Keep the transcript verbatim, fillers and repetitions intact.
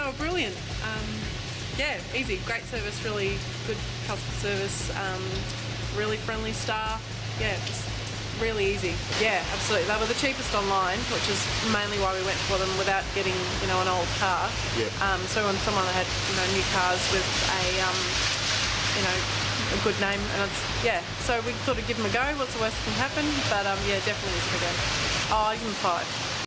they were brilliant. Um, yeah, easy, great service, really good customer service, um, really friendly staff. Yeah, just really easy. Yeah, absolutely. They were the cheapest online, which is mainly why we went for them without getting, you know, an old car. Yeah. Um, so on someone that had, you know, new cars with a, um, you know, a good name, and it's, yeah. So we thought of give them a go. What's the worst that can happen? But um, yeah, definitely is a go. Oh, I give them five.